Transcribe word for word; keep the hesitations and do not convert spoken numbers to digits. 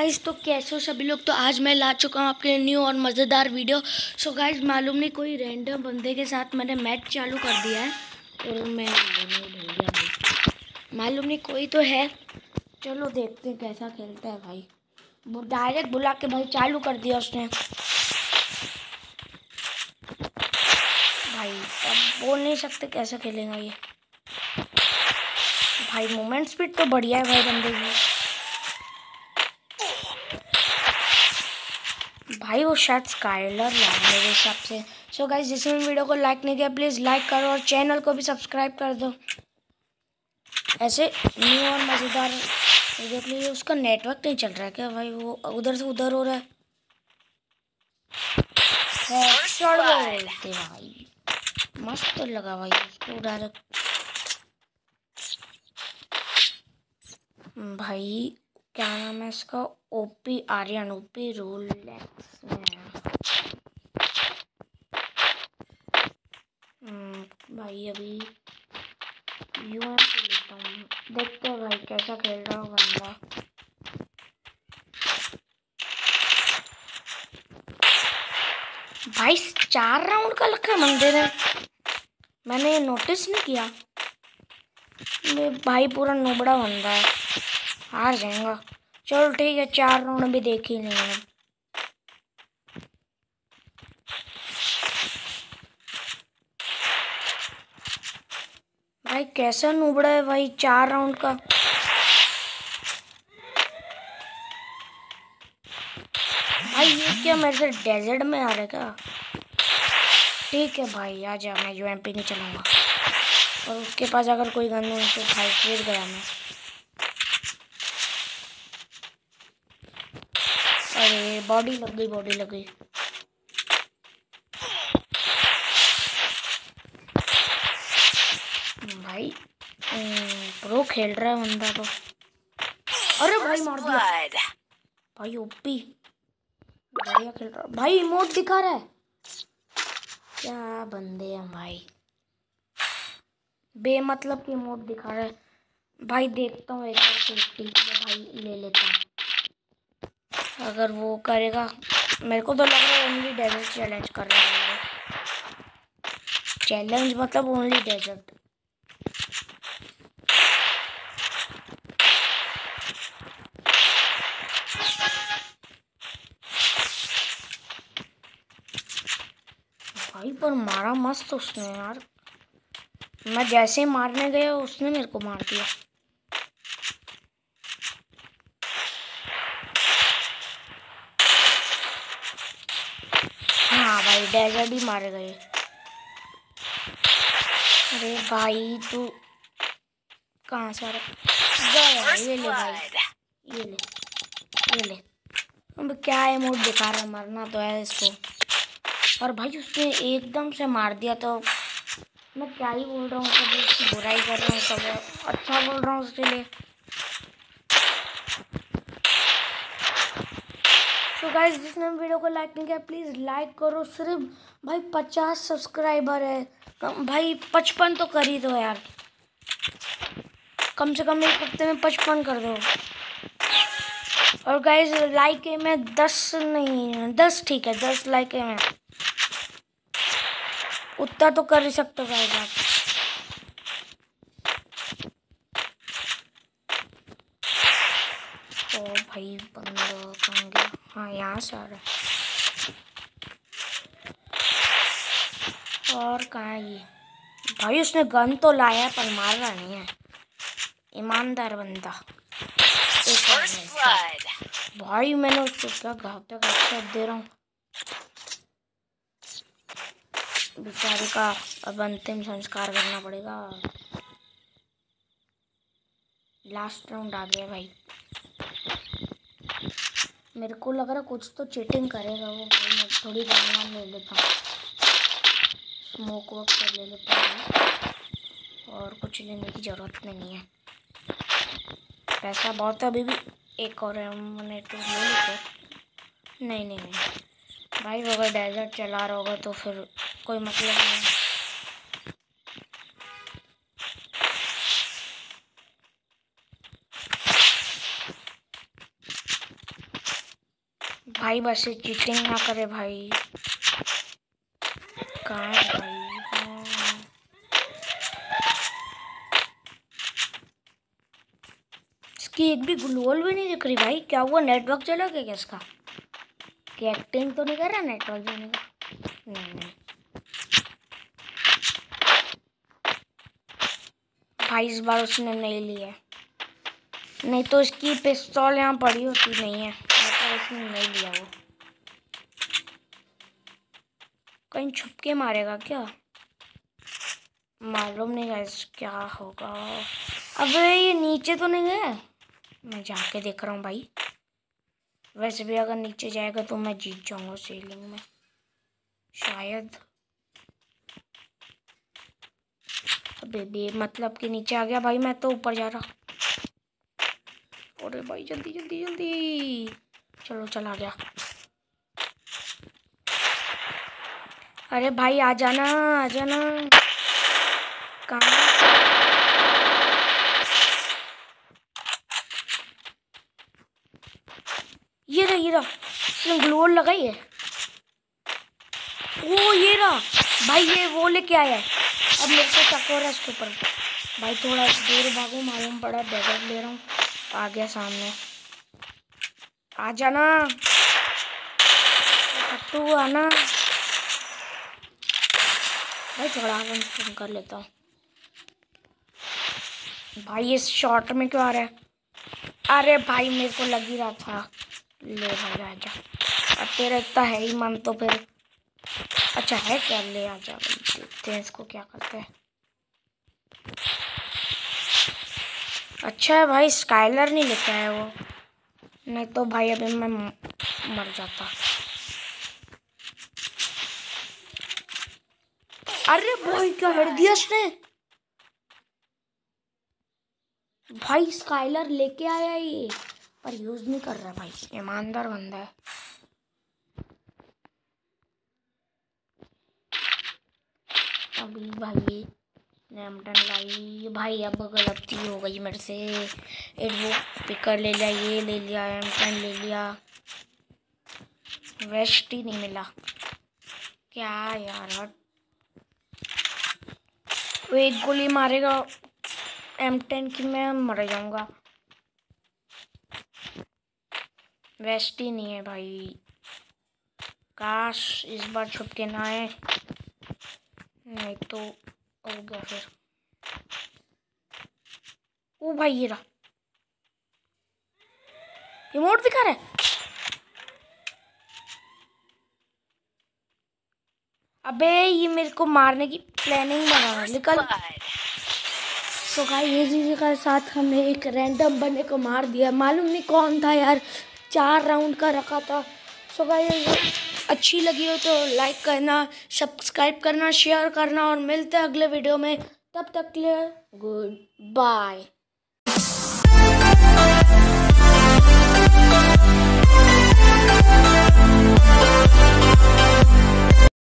Guys, तो कैसे हो सभी लोग। तो आज मैं ला चुका हूँ आपके लिए न्यू और मज़ेदार वीडियो। सो गाइस, मालूम नहीं कोई रैंडम बंदे के साथ मैंने मैच चालू कर दिया है और मैं मालूम नहीं कोई तो है। चलो देखते हैं कैसा खेलता है भाई। वो डायरेक्ट बुला के भाई चालू कर दिया उसने। भाई अब बोल नहीं सकते कैसा खेलेगा ये। भाई मूवमेंट स्पीड तो बढ़िया है भाई बंदे की। भाई वो शायद स्काइलर ला मेरे हिसाब से। सो गाइस, जिसने भी वीडियो को लाइक नहीं किया प्लीज़ लाइक करो और चैनल को भी सब्सक्राइब कर दो ऐसे न्यू और मज़ेदार वीडियो के लिए। उसका नेटवर्क नहीं चल रहा है क्या भाई? वो उधर से उधर हो रहा है। बोलते भाई मस्त तो लगा भाई उसको डायरेक्ट। भाई क्या नाम है इसका? ओपी आर्यन, ओपी रोलेक्स में भाई। अभी यूएम से लेता हूँ, देखते हैं भाई कैसा खेल रहा हो बंदा। भाई चार राउंड का रखा है मंदिर है, मैंने ये नोटिस नहीं किया। ये भाई पूरा नोबड़ा बंदा है, हार जाएगा। चलो ठीक है, चार राउंड भी देख ही नहीं है। भाई कैसा नोबड़ा है भाई, चार राउंड का। भाई ये क्या मेरे से डेजर्ट में आ रहा है क्या? ठीक है भाई आ जा, मैं यूएमपी नहीं चलाऊंगा। और उसके पास अगर कोई गन हो तो भाई फिर गया मैं। अरे बॉडी लग गई, बॉडी लग गई। भाई प्रो खेल रहा है बंदा तो। अरे भाई मार दिया भाई, ओपी बढ़िया खेल रहा है भाई। इमोट दिखा रहा है, क्या बंदे हैं भाई, बेमतलब की इमोट दिखा रहा है भाई। देखता हूँ एक बार सेफ्टी भाई ले लेता हूँ। अगर वो करेगा, मेरे को तो लग रहा है ओनली डेजर्ट चैलेंज कर रहा है। चैलेंज मतलब ओनली डेजर्ट। भाई पर मारा मस्त उसने यार। मैं जैसे मारने गया उसने मेरे को मार दिया। हाँ भाई डेजर्ट ही मारे गए। अरे भाई तू कहाँ से आ रहा? ये ले भाई, ये ले ये ले। अब क्या इमोट दिखा रहा है, मरना तो है इसको। और भाई उसने एकदम से मार दिया, तो मैं क्या ही बोल रहा हूँ, कभी उसकी बुराई कर रहा हूँ, कभी अच्छा बोल रहा हूँ उसके लिए। तो गाइस, जिसने वीडियो को लाइक नहीं किया प्लीज़ लाइक करो। सिर्फ भाई पचास सब्सक्राइबर है भाई, पचपन तो कर ही दो यार, कम से कम एक हफ्ते में पचपन कर दो। और गाइस लाइक है मैं दस नहीं, दस ठीक है, दस लाइक है मैं, उतना तो कर ही सकते हो गाइस आप। ओ भाई बंदा कहाँ गया? हाँ यहाँ से आ रहा है। और कहाँ है ये? भाई उसने गन तो लाया पर मार रहा नहीं है, ईमानदार बंदा। भाई मैंने उसको क्या घातक हेडशॉट दे रहा हूँ बेचारे का। अब अंतिम संस्कार करना पड़ेगा। लास्ट राउंड आ गया भाई। मेरे को लग रहा कुछ तो चीटिंग करेगा वो भाई। मैं थोड़ी गन ले लेता हूँ, स्मोक वोक कर ले लेता हूँ, और कुछ लेने की ज़रूरत नहीं है। पैसा बहुत है अभी भी। एक और मैंने तो ले लेते। नहीं नहीं नहीं भाई, अगर डेजर्ट चला रहा होगा तो फिर कोई मतलब नहीं। भाई बस चीटिंग ना करे भाई। कहाँ है भाई? हाँ। इसकी एक भी ग्लोअल भी नहीं दिख रही भाई। क्या हुआ, नेटवर्क चला गया क्या इसका? कि एक्टिंग तो नहीं कर रहा नेटवर्क जाने का? नहीं नहीं भाई इस बार उसने नहीं लिया, नहीं तो इसकी पिस्तौल यहाँ पड़ी होती। नहीं है मतलब इसने नहीं लिया। वो कहीं छुप के मारेगा क्या? मालूम नहीं गाइस क्या होगा। अबे ये नीचे तो नहीं गया? मैं जाके देख रहा हूँ भाई। वैसे भी अगर नीचे जाएगा तो मैं जीत जाऊंगा सीलिंग में शायद। अबे बे मतलब कि नीचे आ गया भाई। मैं तो ऊपर जा रहा। अरे भाई जल्दी जल्दी जल्दी। चलो चला गया। अरे भाई आ जाना आ जाना। कहाँ? ये रहा ये रहा। इसने ग्लोअल लगाई है। ओ ये रहा भाई। ये वो लेके आया है। अब मेरे को शक हो रहा है इसके ऊपर। भाई थोड़ा दूर भागो, मालूम पड़ा बैग ले रहा हूँ। आ गया सामने। आ जाना फट्टू आना। भाई थोड़ा आगे फोन कर लेता हूँ। भाई इस शॉट में क्यों आ रहा है? अरे भाई मेरे को लग ही रहा था। ले भाई आजा। अब तेरा इतना है ही मन तो फिर अच्छा है क्या? ले आजा भाई, देखते हैं इसको क्या करते हैं। अच्छा है भाई स्काइलर नहीं लेके आया वो, नहीं तो भाई अभी मैं मर जाता। अरे भाई क्या हट दिया उसने। भाई स्काइलर लेके आया ये पर यूज नहीं कर रहा भाई। ईमानदार बंदा है। अभी भाई नेमटन लाई भाई। अब गलती हो गई मेरे से। एक वो पिकर ले लिया, ये ले लिया, एमटन ले लिया, वेस्ट ही नहीं मिला। क्या यार वो एक गोली मारेगा एम टेन की, मैं मर जाऊंगा। वेस्ट ही नहीं है भाई। काश इस बार छुप के ना आए, नहीं तो हो गया फिर। ओ भाई ये रहा। रिमोट दिखा रहा है। अबे ये मेरे को मारने की प्लानिंग बना रहा है। निकल। सो गाइस ये जी के साथ हमने एक रैंडम बंदे को मार दिया। मालूम नहीं कौन था यार। चार राउंड का रखा था। सो गाइस अच्छी लगी हो तो लाइक करना, सब्सक्राइब करना, शेयर करना और मिलते हैं अगले वीडियो में। तब तक के लिए गुड बाय।